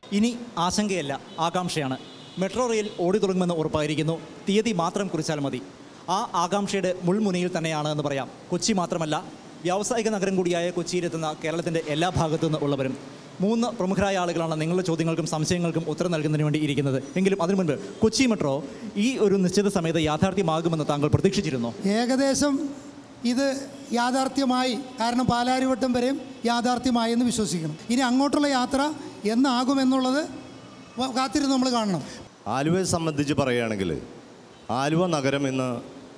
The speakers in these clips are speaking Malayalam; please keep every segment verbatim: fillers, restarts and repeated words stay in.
ഇനി ആശങ്കയല്ല, ആകാംക്ഷയാണ്. മെട്രോ റെയിൽ ഓടി തുടങ്ങുമെന്ന് ഉറപ്പായിരിക്കുന്നു. തീയതി മാത്രം കുറിച്ചാൽ മതി. ആ ആകാംക്ഷയുടെ മുൾമുനയിൽ തന്നെയാണ് എന്ന് പറയാം. കൊച്ചി മാത്രമല്ല, വ്യാവസായിക നഗരം കൂടിയായ കൊച്ചിയിലെത്തുന്ന കേരളത്തിൻ്റെ എല്ലാ ഭാഗത്തു നിന്ന് ഉള്ളവരും. മൂന്ന് പ്രമുഖരായ ആളുകളാണ് നിങ്ങളുടെ ചോദ്യങ്ങൾക്കും സംശയങ്ങൾക്കും ഉത്തരം നൽകുന്നതിന് വേണ്ടി ഇരിക്കുന്നത്. എങ്കിലും അതിനു മുൻപ് കൊച്ചി മെട്രോ ഈ ഒരു നിശ്ചിത സമയത്ത് യാഥാർത്ഥ്യമാകുമെന്ന് താങ്കൾ പ്രതീക്ഷിച്ചിരുന്നോ? ഏകദേശം ഇത് യാഥാർത്ഥ്യമായി. കാരണം പാലാരിവട്ടം വരെയും യാഥാർത്ഥ്യമായി എന്ന് വിശ്വസിക്കണം. ഇനി അങ്ങോട്ടുള്ള യാത്ര എന്നാകുമെന്നുള്ളത് കാത്തിരുന്ന് നമ്മൾ കാണണം. ആലുവയെ സംബന്ധിച്ച് പറയുകയാണെങ്കിൽ ആലുവ നഗരം ഇന്ന്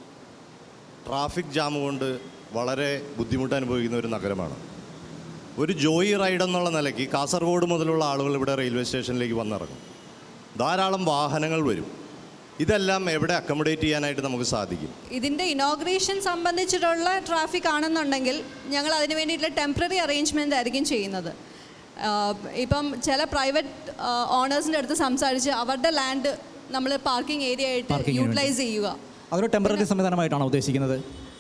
ട്രാഫിക് ജാം കൊണ്ട് വളരെ ബുദ്ധിമുട്ട് അനുഭവിക്കുന്ന ഒരു നഗരമാണ്. ഒരു ജോയി റൈഡ് എന്നുള്ള നിലയ്ക്ക് കാസർഗോഡ് മുതലുള്ള ആളുകൾ ഇവിടെ റെയിൽവേ സ്റ്റേഷനിലേക്ക് വന്നിറങ്ങും. ധാരാളം വാഹനങ്ങൾ വരും. ഇതെല്ലാം എവിടെ അക്കോമഡേറ്റ് ചെയ്യാനായിട്ട് നമുക്ക് സാധിക്കും? ഇതിൻ്റെ ഇനോഗ്രേഷൻ സംബന്ധിച്ചിട്ടുള്ള ട്രാഫിക് ആണെന്നുണ്ടെങ്കിൽ ഞങ്ങൾ അതിന് വേണ്ടിയിട്ടുള്ള ടെമ്പററി അറേഞ്ച്മെൻ്റ് ആയിരിക്കും ചെയ്യുന്നത്. ഇപ്പം ചില പ്രൈവറ്റ് ഓണേഴ്സിൻ്റെ അടുത്ത് സംസാരിച്ച് അവരുടെ ലാൻഡ് നമ്മൾ പാർക്കിംഗ് ഏരിയ ആയിട്ട് യൂട്ടിലൈസ് ചെയ്യുക. അതൊരു ടെമ്പററി സംവിധാനമായിട്ടാണോ ഉദ്ദേശിക്കുന്നത്?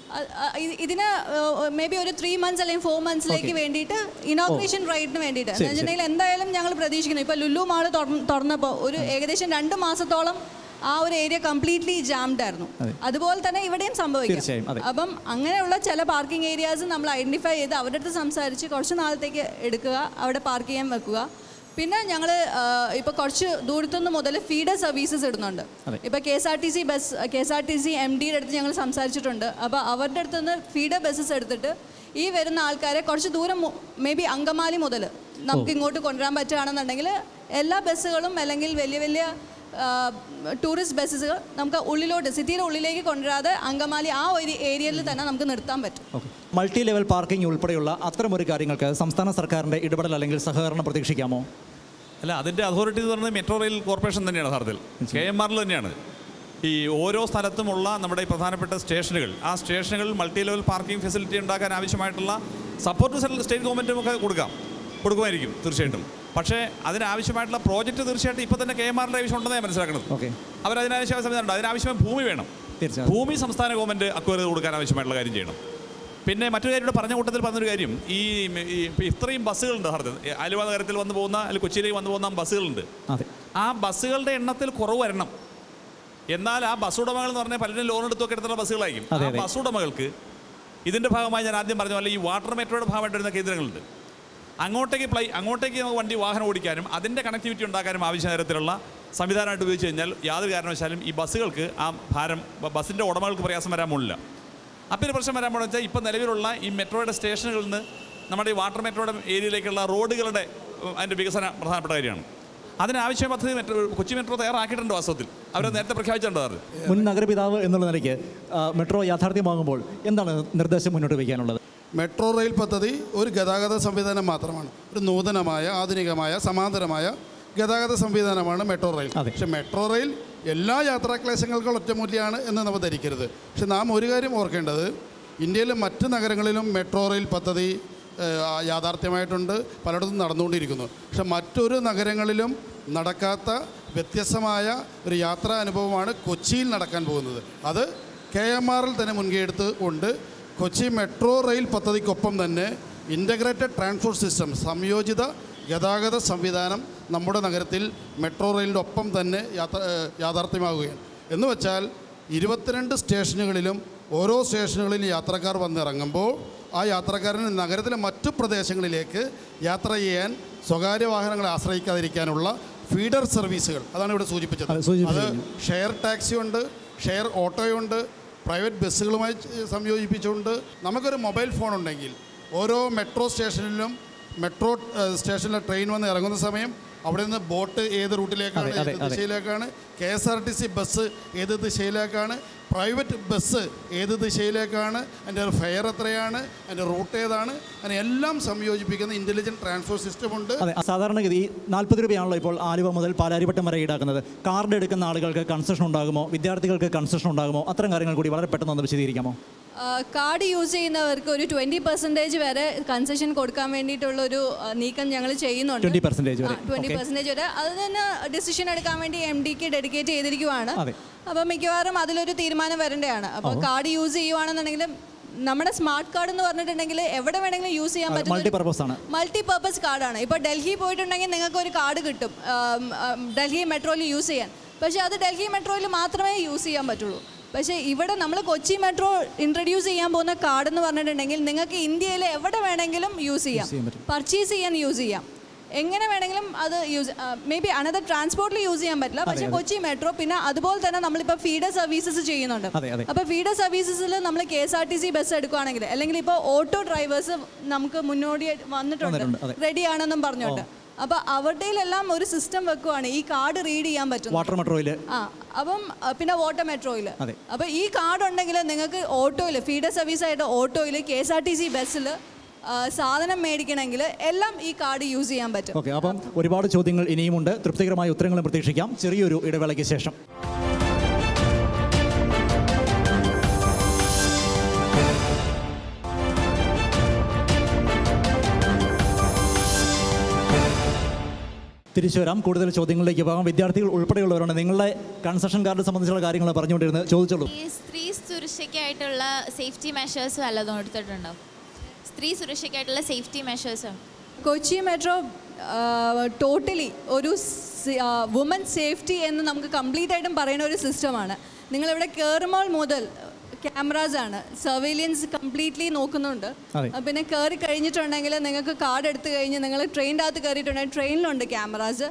ഇതിന് മേ ബി ഒരു ത്രീ മന്ത്സ് അല്ലെങ്കിൽ ഫോർ മന്ത്സിലേക്ക് വേണ്ടിയിട്ട് ഇനോഗ്രേഷൻ റൈഡിന് വേണ്ടിയിട്ട് എന്ന് വെച്ചിട്ടുണ്ടെങ്കിൽ എന്തായാലും ഞങ്ങൾ പ്രതീക്ഷിക്കുന്നു. ഇപ്പോൾ ലുലു മാൾ തുറന്നപ്പോൾ ഒരു ഏകദേശം രണ്ട് മാസത്തോളം ആ ഒരു ഏരിയ കംപ്ലീറ്റ്ലി ജാംഡ് ആയിരുന്നു. അതുപോലെ തന്നെ ഇവിടെയും സംഭവിക്കും. അപ്പം അങ്ങനെയുള്ള ചില പാർക്കിംഗ് ഏരിയാസ് നമ്മൾ ഐഡൻറ്റിഫൈ ചെയ്ത് അവരുടെ അടുത്ത് സംസാരിച്ച് കുറച്ച് നാളത്തേക്ക് എടുക്കുക, അവിടെ പാർക്ക് ചെയ്യാൻ വെക്കുക. പിന്നെ ഞങ്ങൾ ഇപ്പോൾ കുറച്ച് ദൂരത്തുനിന്ന് മുതൽ ഫീഡർ സർവീസസ് ഇടുന്നുണ്ട്. ഇപ്പോൾ K S R T C bus K S R T C M ഡിയുടെ അടുത്ത് ഞങ്ങൾ സംസാരിച്ചിട്ടുണ്ട്. അപ്പോൾ അവരുടെ അടുത്ത് നിന്ന് ഫീഡർ ബസ്സസ് എടുത്തിട്ട് ഈ വരുന്ന ആൾക്കാരെ കുറച്ച് ദൂരം മേ ബി അങ്കമാലി മുതൽ നമുക്ക് ഇങ്ങോട്ട് കൊണ്ടുവരാൻ പറ്റുകയാണെന്നുണ്ടെങ്കിൽ എല്ലാ ബസ്സുകളും അല്ലെങ്കിൽ വലിയ വലിയ ടൂറിസ്റ്റ് ബസ്സുകൾ നമുക്ക് ഉള്ളിലോട്ട് സിറ്റിയുടെ ഉള്ളിലേക്ക് കൊണ്ടുവരാതെ അങ്കമാലി ആ ഒരു ഏരിയയിൽ തന്നെ നമുക്ക് നിർത്താൻ പറ്റും. മൾട്ടി ലെവൽ പാർക്കിംഗ് ഉൾപ്പെടെയുള്ള അത്തരമൊരു കാര്യങ്ങൾക്ക് സംസ്ഥാന സർക്കാരിൻ്റെ ഇടപെടൽ അല്ലെങ്കിൽ സഹകരണം പ്രതീക്ഷിക്കാമോ? അല്ല, അതിൻ്റെ അതോറിറ്റി എന്ന് പറയുന്നത് മെട്രോ റെയിൽ കോർപ്പറേഷൻ തന്നെയാണ്. യഥാർത്ഥത്തിൽ കെ എം ആറിൽ തന്നെയാണ് ഈ ഓരോ സ്ഥലത്തുമുള്ള നമ്മുടെ പ്രധാനപ്പെട്ട സ്റ്റേഷനുകൾ, ആ സ്റ്റേഷനുകളിൽ മൾട്ടി ലെവൽ പാർക്കിംഗ് ഫെസിലിറ്റി ഉണ്ടാക്കാൻ ആവശ്യമായിട്ടുള്ള സപ്പോർട്ട് സ്റ്റേറ്റ് ഗവൺമെൻറ്റും ഒക്കെ കൊടുക്കാം കൊടുക്കുമായിരിക്കും തീർച്ചയായിട്ടും. പക്ഷേ അതിനാവശ്യമായിട്ടുള്ള പ്രോജക്റ്റ് തീർച്ചയായിട്ടും ഇപ്പോൾ തന്നെ കെ എം ആറിൻ്റെ ആവശ്യം ഉണ്ടെന്ന് ഞാൻ മനസ്സിലാക്കുന്നത്. അവരതിനാവശ്യം സംവിധാനം അതിനാവശ്യമായ ഭൂമി വേണം. ഭൂമി സംസ്ഥാന ഗവൺമെൻറ് അക്വയർ ചെയ്ത് കൊടുക്കാൻ ആവശ്യമായിട്ടുള്ള കാര്യം ചെയ്യണം. പിന്നെ മറ്റൊരു കാര്യം ഇവിടെ പറഞ്ഞ കൂട്ടത്തിൽ പറഞ്ഞൊരു കാര്യം, ഈ ഇത്രയും ബസ്സുകളുണ്ട് യഥാർത്ഥത്തിൽ ആലുവ നഗരത്തിൽ വന്നു പോകുന്ന അല്ലെങ്കിൽ കൊച്ചിയിലേക്ക് വന്നു പോകുന്ന ബസ്സുകളുണ്ട്. ആ ബസ്സുകളുടെ എണ്ണത്തിൽ കുറവ് വരണം. എന്നാൽ ആ ബസ് ഉടമകൾ എന്ന് പറഞ്ഞാൽ പലരും ലോൺ എടുത്തൊക്കെ എടുത്തുള്ള ബസ്സുകളായിരിക്കും. ആ ബസ് ഉടമകൾക്ക് ഇതിൻ്റെ ഭാഗമായി ഞാൻ ആദ്യം പറഞ്ഞ പോലെ ഈ വാട്ടർ മെട്രോയുടെ ഭാഗമായിട്ട് വരുന്ന കേന്ദ്രങ്ങളുണ്ട്. അങ്ങോട്ടേക്ക് പ്ലൈ അങ്ങോട്ടേക്ക് നമുക്ക് വണ്ടി വാഹനം ഓടിക്കാനും അതിൻ്റെ കണക്ടിവിറ്റി ഉണ്ടാക്കാനും ആവശ്യ തരത്തിലുള്ള സംവിധാനമായിട്ട് ഉപയോഗിച്ച് കഴിഞ്ഞാൽ യാതൊരു കാരണവശാലും ഈ ബസ്സുകൾക്ക് ആ ഭാരം ബസ്സിൻ്റെ ഉടമകൾക്ക് പ്രയാസം വരാൻ പോലില്ല. അപ്പോൾ ഒരു പ്രശ്നം വരാൻ പോകുന്നത് വെച്ചാൽ ഇപ്പം നിലവിലുള്ള ഈ മെട്രോയുടെ സ്റ്റേഷനുകളിൽ നിന്ന് നമ്മുടെ ഈ വാട്ടർ മെട്രോയുടെ ഏരിയയിലേക്കുള്ള റോഡുകളുടെ അതിൻ്റെ വികസനം പ്രധാനപ്പെട്ട കാര്യമാണ്. അതിനാവശ്യ പദ്ധതി മെട്രോ കൊച്ചി മെട്രോ തയ്യാറാക്കിയിട്ടുണ്ട്. വാസ്തവത്തിൽ അവർ നേരത്തെ പ്രഖ്യാപിച്ചിട്ടുണ്ട്. മുൻ നഗരപിതാവ് എന്നുള്ള നിലയ്ക്ക് മെട്രോ യാഥാർത്ഥ്യമാകുമ്പോൾ എന്താണ് നിർദ്ദേശം മുന്നോട്ട് വയ്ക്കാനുള്ളത്? മെട്രോ റെയിൽ പദ്ധതി ഒരു ഗതാഗത സംവിധാനം മാത്രമാണ്. ഒരു നൂതനമായ ആധുനികമായ സമാന്തരമായ ഗതാഗത സംവിധാനമാണ് മെട്രോ റെയിൽ. പക്ഷെ മെട്രോ റെയിൽ എല്ലാ യാത്രാക്ലേശങ്ങൾക്കും ഒറ്റമൂല്യമാണ് എന്ന് നമ്മൾ ധരിക്കരുത്. പക്ഷെ നാം ഒരു കാര്യം ഓർക്കേണ്ടത്, ഇന്ത്യയിലെ മറ്റ് നഗരങ്ങളിലും മെട്രോ റെയിൽ പദ്ധതി യാഥാർത്ഥ്യമായിട്ടുണ്ട്, പലയിടത്തും നടന്നുകൊണ്ടിരിക്കുന്നു. പക്ഷെ മറ്റൊരു നഗരങ്ങളിലും നടക്കാത്ത വ്യത്യസ്തമായ ഒരു യാത്രാ അനുഭവമാണ് കൊച്ചിയിൽ നടക്കാൻ പോകുന്നത്. അത് കെ എം ആറിൽ തന്നെ മുൻകൈ എടുത്ത് കൊണ്ട് കൊച്ചി മെട്രോ റെയിൽ പദ്ധതിക്കൊപ്പം തന്നെ ഇൻ്റഗ്രേറ്റഡ് ട്രാൻസ്പോർട്ട് സിസ്റ്റം, സംയോജിത ഗതാഗത സംവിധാനം നമ്മുടെ നഗരത്തിൽ മെട്രോ റെയിലിൻ്റെ ഒപ്പം തന്നെ യാത്ര യാഥാർത്ഥ്യമാവുകയാണ്. എന്ന് വെച്ചാൽ ഇരുപത്തിരണ്ട് സ്റ്റേഷനുകളിലും ഓരോ സ്റ്റേഷനുകളിലും യാത്രക്കാർ വന്നിറങ്ങുമ്പോൾ ആ യാത്രക്കാരന് നഗരത്തിലെ മറ്റു പ്രദേശങ്ങളിലേക്ക് യാത്ര ചെയ്യാൻ സ്വകാര്യ വാഹനങ്ങളെ ആശ്രയിക്കാതിരിക്കാനുള്ള ഫീഡർ സർവീസുകൾ, അതാണ് ഇവിടെ സൂചിപ്പിച്ചത്. അത് ഷെയർ ടാക്സിയുണ്ട്, ഷെയർ ഓട്ടോയുണ്ട്, പ്രൈവറ്റ് ബസ്സുകളുമായി സംയോജിപ്പിച്ചുകൊണ്ട് നമുക്കൊരു മൊബൈൽ ഫോൺ ഉണ്ടെങ്കിൽ ഓരോ മെട്രോ സ്റ്റേഷനിലും മെട്രോ സ്റ്റേഷനിലെ ട്രെയിൻ വന്ന് ഇറങ്ങുന്ന സമയം അവിടെ നിന്ന് ബോട്ട് ഏത് റൂട്ടിലേക്കാണ്, ഏത് ദിശയിലേക്കാണ്, K S R T C bus ഏത് ദിശയിലേക്കാണ്, പ്രൈവറ്റ് ബസ് ഏത് ദിശയിലേക്കാണ്, അതിൻ്റെ ഫെയർ എത്രയാണ്, അതിൻ്റെ റൂട്ട് ഏതാണ്, അങ്ങനെ എല്ലാം സംയോജിപ്പിക്കുന്ന ഇൻ്റലിജൻറ്റ് ട്രാൻസ്പോർട്ട് സിസ്റ്റം ഉണ്ട്. അതെ, സാധാരണഗതി നാൽപ്പത് രൂപയാണല്ലോ ഇപ്പോൾ ആലുവ മുതൽ പാലാരിവട്ടം വരെ ഈടാക്കുന്നത്. കാർഡ് എടുക്കുന്ന ആളുകൾക്ക് കൺസെഷൻ ഉണ്ടാകുമോ? വിദ്യാർത്ഥികൾക്ക് കൺസെഷൻ ഉണ്ടാകുമോ? അത്തരം കാര്യങ്ങൾ കൂടി വളരെ പെട്ടെന്ന് ഒന്ന് വിശദീകരിക്കാമോ? കാർഡ് യൂസ് ചെയ്യുന്നവർക്ക് ഒരു ട്വൻറ്റി പെർസെൻറ്റേജ് വരെ കൺസെഷൻ കൊടുക്കാൻ വേണ്ടിയിട്ടുള്ളൊരു നീക്കം ഞങ്ങൾ ചെയ്യുന്നുണ്ട്. ട്വൻറ്റി പെർസെൻറ്റേജ് വരെ ട്വൻറ്റി പെർസെൻറ്റേജ് വരെ അത് തന്നെ ഡിസിഷൻ എടുക്കാൻ വേണ്ടി എം ഡിക്ക് ഡെഡിക്കേറ്റ് ചെയ്തിരിക്കുവാണ്. അപ്പോൾ മിക്കവാറും അതിലൊരു തീരുമാനം വരേണ്ടതാണ്. അപ്പോൾ കാർഡ് യൂസ് ചെയ്യുവാണെന്നുണ്ടെങ്കിൽ നമ്മുടെ സ്മാർട്ട് കാർഡ് എന്ന് പറഞ്ഞിട്ടുണ്ടെങ്കിൽ എവിടെ വേണമെങ്കിലും യൂസ് ചെയ്യാൻ പറ്റും. മൾട്ടി പർപ്പസ് ആണ്. മൾട്ടി പർപ്പസ് കാർഡാണ്. ഇപ്പോൾ ഡൽഹി പോയിട്ടുണ്ടെങ്കിൽ നിങ്ങൾക്ക് ഒരു കാർഡ് കിട്ടും ഡൽഹി മെട്രോയിൽ യൂസ് ചെയ്യാൻ. പക്ഷേ അത് ഡൽഹി മെട്രോയിൽ മാത്രമേ യൂസ് ചെയ്യാൻ പറ്റുള്ളൂ. പക്ഷേ ഇവിടെ നമ്മൾ കൊച്ചി മെട്രോ ഇൻട്രൊഡ്യൂസ് ചെയ്യാൻ പോകുന്ന കാർഡ് എന്ന് പറഞ്ഞിട്ടുണ്ടെങ്കിൽ നിങ്ങൾക്ക് ഇന്ത്യയിൽ എവിടെ വേണമെങ്കിലും യൂസ് ചെയ്യാം, പർച്ചേസ് ചെയ്യാൻ യൂസ് ചെയ്യാം, എങ്ങനെ വേണമെങ്കിലും അത് യൂസ് മേ ബി അനദർ ട്രാൻസ്പോർട്ടിൽ യൂസ് ചെയ്യാൻ പറ്റില്ല. പക്ഷേ കൊച്ചി മെട്രോ പിന്നെ അതുപോലെ തന്നെ നമ്മളിപ്പോൾ ഫീഡർ സർവീസസ് ചെയ്യുന്നുണ്ട്. അപ്പോൾ ഫീഡർ സർവീസസിൽ നമ്മൾ K S R T C bus എടുക്കുകയാണെങ്കിൽ അല്ലെങ്കിൽ ഇപ്പോൾ ഓട്ടോ ഡ്രൈവേഴ്സ് നമുക്ക് മുന്നോടി വന്നിട്ടുണ്ട് റെഡിയാണെന്നും പറഞ്ഞോണ്ട്. അപ്പോൾ അവരുടെയിലെല്ലാം ഒരു സിസ്റ്റം വെക്കുവാണ് ഈ കാർഡ് റീഡ് ചെയ്യാൻ പറ്റും വാട്ടർ മെട്രോയിൽ. ആ അപ്പം പിന്നെ വാട്ടർ മെട്രോയിൽ. അപ്പോൾ ഈ കാർഡ് ഉണ്ടെങ്കിൽ നിങ്ങൾക്ക് ഓട്ടോയിൽ ഫീഡർ സർവീസായിട്ട് ഓട്ടോയിൽ K S R T C ബസ്സിൽ സാധനം മേടിക്കണമെങ്കിൽ എല്ലാം ഈ കാർഡ് യൂസ് ചെയ്യാൻ പറ്റും. ഓക്കെ, അപ്പം ഒരുപാട് ചോദ്യങ്ങൾ ഇനിയുമുണ്ട്. തൃപ്തികരമായ ഉത്തരങ്ങളും പ്രതീക്ഷിക്കാം ചെറിയൊരു ഇടവേളയ്ക്ക് ശേഷം. തിരിച്ചു വരാം. കൂടുതൽ ചോദ്യങ്ങളിലേക്ക് പോകാം. വിദ്യാർത്ഥികൾ ഉൾപ്പെടെയുള്ളവരാണ്. നിങ്ങളുടെ കൺസെഷൻ കാർഡ് സംബന്ധിച്ചുള്ള കാര്യങ്ങൾ പറഞ്ഞുകൊണ്ടിരുന്നത്. ചോദിച്ചോളൂ. ഈ സ്ത്രീ സുരക്ഷയ്ക്കായിട്ടുള്ള സേഫ്റ്റി മെഷേഴ്സ് വല്ലതും എടുത്തിട്ടുണ്ടോ? സ്ത്രീ സുരക്ഷയ്ക്കായിട്ടുള്ള safety measures Kochi metro totally ഒരു വുമൻ സേഫ്റ്റി എന്ന് നമുക്ക് കംപ്ലീറ്റ് ആയിട്ടും പറയുന്ന ഒരു സിസ്റ്റമാണ്. നിങ്ങളിവിടെ കയറുമ്പോൾ മുതൽ ക്യാമറാസ് ആണ്, സർവൈലൻസ് കംപ്ലീറ്റ്ലി നോക്കുന്നുണ്ട്. പിന്നെ കയറി കഴിഞ്ഞിട്ടുണ്ടെങ്കിൽ നിങ്ങൾക്ക് കാർഡ് എടുത്തു കഴിഞ്ഞ് നിങ്ങൾ ട്രെയിനിൻ്റെ അകത്ത് കയറിയിട്ടുണ്ടെങ്കിൽ ട്രെയിനിലുണ്ട് ക്യാമറാസ്.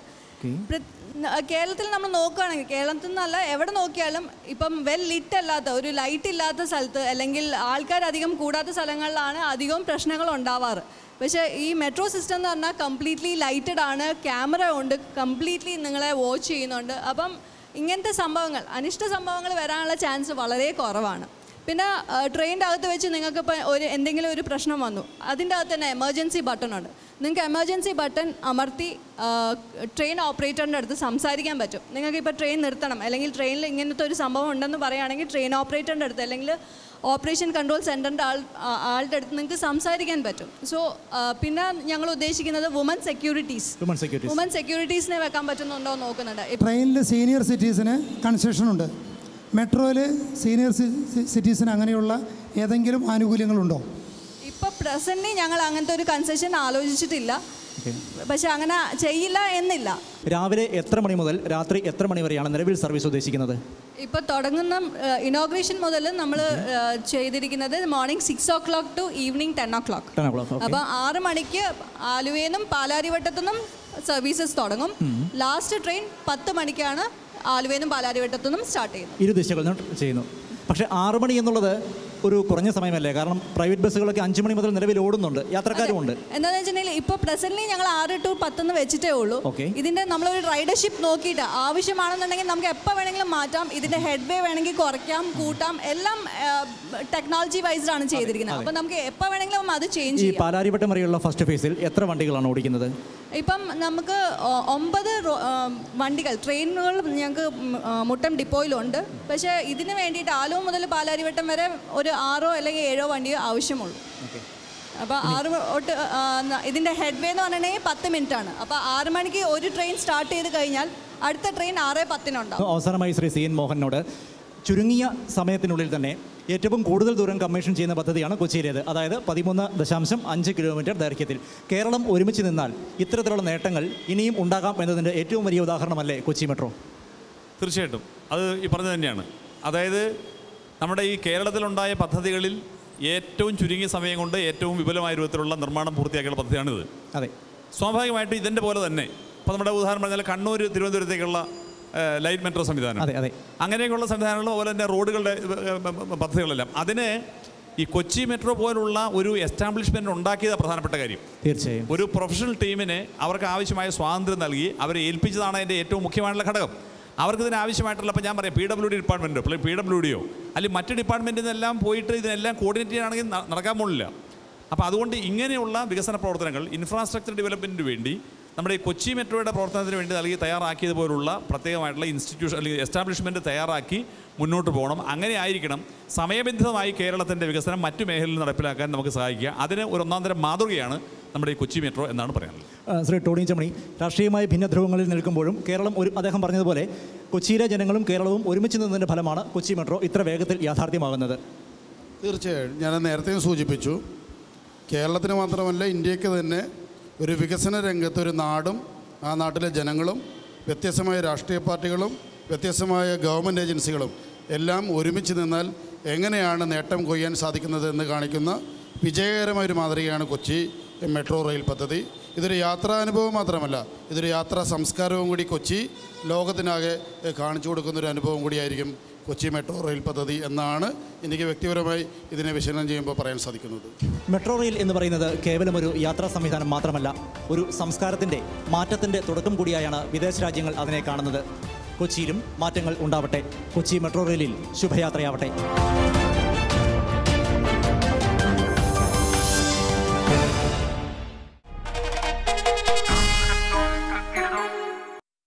കേരളത്തിൽ നമ്മൾ നോക്കുകയാണെങ്കിൽ കേരളത്തിൽ നിന്നല്ല എവിടെ നോക്കിയാലും ഇപ്പം വെൽ ലിറ്റ് അല്ലാത്ത ഒരു ലൈറ്റ് ഇല്ലാത്ത സ്ഥലത്ത് അല്ലെങ്കിൽ ആൾക്കാർ അധികം കൂടാത്ത സ്ഥലങ്ങളിലാണ് അധികവും പ്രശ്നങ്ങൾ ഉണ്ടാവാറ്. പക്ഷേ ഈ മെട്രോ സിസ്റ്റം എന്ന് പറഞ്ഞാൽ കംപ്ലീറ്റ്ലി ലൈറ്റഡ് ആണ്, ക്യാമറ ഉണ്ട്, കംപ്ലീറ്റ്ലി നിങ്ങളെ വാച്ച് ചെയ്യുന്നുണ്ട്. അപ്പം ഇങ്ങനത്തെ സംഭവങ്ങൾ അനിഷ്ട സംഭവങ്ങൾ വരാനുള്ള ചാൻസ് വളരെ കുറവാണ്. പിന്നെ ട്രെയിനിൻ്റെ അകത്ത് വെച്ച് നിങ്ങൾക്കിപ്പോൾ ഒരു എന്തെങ്കിലും ഒരു പ്രശ്നം വന്നു, അതിൻ്റെ അകത്ത് തന്നെ എമർജൻസി ബട്ടൺ ഉണ്ട്. നിങ്ങൾക്ക് എമർജൻസി ബട്ടൺ അമർത്തി ട്രെയിൻ ഓപ്പറേറ്ററിൻ്റെ അടുത്ത് സംസാരിക്കാൻ പറ്റും. നിങ്ങൾക്കിപ്പോൾ ട്രെയിൻ നിർത്തണം അല്ലെങ്കിൽ ട്രെയിനിൽ ഇങ്ങനത്തെ ഒരു സംഭവം ഉണ്ടെന്ന് പറയുകയാണെങ്കിൽ ട്രെയിൻ ഓപ്പറേറ്ററിൻ്റെ അടുത്ത് അല്ലെങ്കിൽ ഓപ്പറേഷൻ കൺട്രോൾ സെൻറ്ററിൻ്റെ ആൾ ആളുടെ അടുത്ത് നിങ്ങൾക്ക് സംസാരിക്കാൻ പറ്റും. സോ പിന്നെ ഞങ്ങൾ ഉദ്ദേശിക്കുന്നത് വുമൻ സെക്യൂരിറ്റീസ് വുമൻ സെക്യൂരിറ്റീസിനെ വെക്കാൻ പറ്റുന്നുണ്ടോ എന്ന് നോക്കുന്നുണ്ട്. ട്രെയിനിൽ സീനിയർ സിറ്റീസിന് കൺസെഷൻ ഉണ്ട്. മെട്രോയിൽ സീനിയർ സിറ്റീസിന് അങ്ങനെയുള്ള ഏതെങ്കിലും ആനുകൂല്യങ്ങളുണ്ടോ? ഇപ്പോൾ പ്രസൻ്റ് ഞങ്ങൾ അങ്ങനത്തെ ഒരു കൺസെഷൻ ആലോചിച്ചിട്ടില്ല, പക്ഷെ അങ്ങനെ ചെയ്യില്ല എന്നില്ല. രാവിലെ എത്ര മണി മുതൽ രാത്രി എത്ര മണി വരെയാണ് നിലവിൽ സർവീസ് ഉദ്ദേശിക്കുന്നത്? ഇപ്പോൾ തുടങ്ങുന്ന ഇനോഗ്രേഷൻ മുതൽ നമ്മൾ ചെയ്തിരിക്കുന്നത് morning six o'clock to evening ten o'clock. അപ്പോൾ ആറ് മണിക്ക് ആലുവയിൽ പാലാരിവട്ടത്തുനിന്നും സർവീസസ് തുടങ്ങും. ലാസ്റ്റ് ട്രെയിൻ പത്ത് മണിക്കാണ് ആലുവയിൽ നിന്നും പാലാരിവട്ടത്തു നിന്നും സ്റ്റാർട്ട് ചെയ്യുന്നു. ഇരു ദിശകളിലും ചെയ്യുന്നു. പക്ഷേ ആറ് മണി എന്നുള്ളത് ഒരു കുറഞ്ഞ സമയമല്ലേ? കാരണം പ്രൈവറ്റ് ബസ്സുകളൊക്കെ അഞ്ച് മണി മുതൽ നിലവിൽ ഓടുന്നുണ്ട്, യാത്രക്കാരും ഉണ്ട്. എന്താണെന്ന് വെച്ചിട്ടുണ്ടെങ്കിൽ ഇപ്പോൾ പ്രസന്റ്ലി ഞങ്ങൾ ആറ് ടു പത്തെന്ന് വെച്ചിട്ടേ ഉള്ളൂ. ഇതിൻ്റെ നമ്മളൊരു റൈഡർഷിപ്പ് നോക്കിയിട്ട് ആവശ്യമാണെന്നുണ്ടെങ്കിൽ നമുക്ക് എപ്പോൾ വേണമെങ്കിലും മാറ്റാം. ഇതിൻ്റെ ഹെഡ് വേ വേണമെങ്കിൽ കുറയ്ക്കാം, കൂട്ടാം, എല്ലാം ടെക്നോളജി വൈസ്ഡ് ആണ് ചെയ്തിരിക്കുന്നത്. അപ്പോൾ നമുക്ക് എപ്പോൾ വേണമെങ്കിലും അത് ചേഞ്ച് ചെയ്യാം. ഈ പാലാരിവട്ടം വരെയുള്ള ഫസ്റ്റ് ഫേസിൽ എത്ര വണ്ടികളാണ് ഓടിക്കുന്നത്? ഇപ്പം നമുക്ക് ഒമ്പത് വണ്ടികൾ ട്രെയിനുകൾ ഞങ്ങൾക്ക് മുട്ടം ഡിപ്പോയിലുണ്ട്. പക്ഷേ ഇതിന് വേണ്ടിയിട്ട് ആലുവ മുതൽ പാലാരിവട്ടം വരെ ഒരു ആറോ അല്ലെങ്കിൽ ഏഴോ വണ്ടിയോ ആവശ്യമുള്ളൂ. അപ്പോൾ ആറ് തൊട്ട് ഇതിൻ്റെ ഹെഡ് വേ എന്ന് പറഞ്ഞിട്ടുണ്ടെങ്കിൽ പത്ത് മിനിറ്റ് ആണ്. അപ്പോൾ ആറ് മണിക്ക് ഒരു ട്രെയിൻ സ്റ്റാർട്ട് ചെയ്ത് കഴിഞ്ഞാൽ അടുത്ത ട്രെയിൻ ആറ് പത്തിനുണ്ടാവും. അവസാനമായി ശ്രീ സി എൻ മോഹനോട് ചുരുങ്ങിയ സമയത്തിനുള്ളിൽ തന്നെ ഏറ്റവും കൂടുതൽ ദൂരം കമ്മീഷൻ ചെയ്യുന്ന പദ്ധതിയാണ് കൊച്ചിയിലേത്. അതായത് പതിമൂന്ന് ദശാംശം അഞ്ച് കിലോമീറ്റർ ദൈർഘ്യത്തിൽ. കേരളം ഒരുമിച്ച് നിന്നാൽ ഇത്തരത്തിലുള്ള നേട്ടങ്ങൾ ഇനിയും ഉണ്ടാകാം എന്നതിൻ്റെ ഏറ്റവും വലിയ ഉദാഹരണമല്ലേ കൊച്ചി മെട്രോ? തീർച്ചയായിട്ടും അത് ഈ പറഞ്ഞത് തന്നെയാണ്. അതായത് നമ്മുടെ ഈ കേരളത്തിലുണ്ടായ പദ്ധതികളിൽ ഏറ്റവും ചുരുങ്ങിയ സമയം കൊണ്ട് ഏറ്റവും വിപുലമായ രൂപത്തിലുള്ള നിർമ്മാണം പൂർത്തിയാക്കിയുള്ള പദ്ധതിയാണിത്. അതെ, സ്വാഭാവികമായിട്ടും ഇതിൻ്റെ പോലെ തന്നെ ഇപ്പോൾ നമ്മുടെ ഉദാഹരണം പറഞ്ഞാൽ കണ്ണൂർ തിരുവനന്തപുരത്തേക്കുള്ള ലൈറ്റ് മെട്രോ സംവിധാനം, അതെ അതെ അങ്ങനെയൊക്കെയുള്ള സംവിധാനങ്ങളും അതുപോലെ തന്നെ റോഡുകളുടെ പദ്ധതികളെല്ലാം അതിന് ഈ കൊച്ചി മെട്രോ പോലുള്ള ഒരു എസ്റ്റാബ്ലിഷ്മെൻറ്റ് ഉണ്ടാക്കിയത് പ്രധാനപ്പെട്ട കാര്യം. തീർച്ചയായും ഒരു പ്രൊഫഷണൽ ടീമിന് അവർക്ക് ആവശ്യമായ സ്വാതന്ത്ര്യം നൽകി അവരെ ഏൽപ്പിച്ചതാണ് അതിൻ്റെ ഏറ്റവും മുഖ്യമായിട്ടുള്ള ഘടകം. അവർക്ക് ഇതിന് ആവശ്യമായിട്ടുള്ള ഇപ്പോൾ ഞാൻ പറയാം പി ഡബ്ല്യു ഡി ഡിപ്പാർട്ട്മെൻറ്റോ അല്ലെങ്കിൽ പി ഡബ്ല്യു ഡിയോ അല്ലെങ്കിൽ മറ്റ് ഡിപ്പാർട്ട്മെൻറ്റിൽ നിന്നെല്ലാം പോയിട്ട് ഇതിനെല്ലാം കോർഡിനേറ്റ് ചെയ്യാനാണെങ്കിൽ നടക്കാൻ പോകില്ല. അപ്പോൾ അതുകൊണ്ട് ഇങ്ങനെയുള്ള വികസന പ്രവർത്തനങ്ങൾ ഇൻഫ്രാസ്ട്രക്ചർ ഡെവലപ്മെൻറ്റിന് വേണ്ടി നമ്മുടെ ഈ കൊച്ചി മെട്രോയുടെ പ്രവർത്തനത്തിന് വേണ്ടി നൽകി തയ്യാറാക്കിയതുപോലുള്ള പ്രത്യേകമായിട്ടുള്ള ഇൻസ്റ്റിറ്റ്യൂഷൻ അല്ലെങ്കിൽ എസ്റ്റാബ്ലിഷ്മെൻറ്റ് തയ്യാറാക്കി മുന്നോട്ട് പോകണം. അങ്ങനെ ആയിരിക്കണം സമയബന്ധിതമായി കേരളത്തിൻ്റെ വികസനം മറ്റു മേഖലയിൽ നടപ്പിലാക്കാൻ നമുക്ക് സഹായിക്കുക. അതിന് ഒരു ഒന്നാം തരം മാതൃകയാണ് നമ്മുടെ ഈ കൊച്ചി മെട്രോ എന്നാണ് പറയാനുള്ളത്. ശ്രീ ടോണി ചമണി, രാഷ്ട്രീയമായ ഭിന്നധ്രുവങ്ങളിൽ നിൽക്കുമ്പോഴും കേരളം ഒരു അദ്ദേഹം പറഞ്ഞതുപോലെ കൊച്ചിയിലെ ജനങ്ങളും കേരളവും ഒരുമിച്ച് നിന്നതിൻ്റെ ഫലമാണ് കൊച്ചി മെട്രോ ഇത്ര വേഗത്തിൽ യാഥാർത്ഥ്യമാകുന്നത്. തീർച്ചയായും ഞാൻ നേരത്തെയും സൂചിപ്പിച്ചു, കേരളത്തിന് മാത്രമല്ല ഇന്ത്യക്ക് തന്നെ ഒരു വികസന രംഗത്ത് ഒരു നാടും ആ നാട്ടിലെ ജനങ്ങളും വ്യത്യസ്തമായ രാഷ്ട്രീയ പാർട്ടികളും വ്യത്യസ്തമായ ഗവൺമെൻറ് ഏജൻസികളും എല്ലാം ഒരുമിച്ച് നിന്നാൽ എങ്ങനെയാണ് നേട്ടം കൊയ്യാൻ സാധിക്കുന്നത് എന്ന് കാണിക്കുന്ന വിജയകരമായൊരു മാതൃകയാണ് കൊച്ചി മെട്രോ റെയിൽ പദ്ധതി. ഇതൊരു യാത്രാനുഭവം മാത്രമല്ല, ഇതൊരു യാത്രാ സംസ്കാരവും കൂടി കൊച്ചി ലോകത്തിനാകെ കാണിച്ചു കൊടുക്കുന്നൊരു അനുഭവം കൂടിയായിരിക്കും കൊച്ചി മെട്രോ റെയിൽ പദ്ധതി എന്നാണ് എനിക്ക് വ്യക്തിപരമായി ഇതിനെ വിശകലനം ചെയ്യുമ്പോൾ പറയാൻ സാധിക്കുന്നത്. മെട്രോ റെയിൽ എന്ന് പറയുന്നത് കേവലം ഒരു യാത്രാ സംവിധാനം മാത്രമല്ല, ഒരു സംസ്കാരത്തിൻ്റെ മാറ്റത്തിൻ്റെ തുടക്കം കൂടിയായാണ് വിദേശ രാജ്യങ്ങൾ അതിനെ കാണുന്നത്. കൊച്ചിയിലും മാറ്റങ്ങൾ ഉണ്ടാവട്ടെ. കൊച്ചി മെട്രോ റെയിലിൽ ശുഭയാത്രയാവട്ടെ.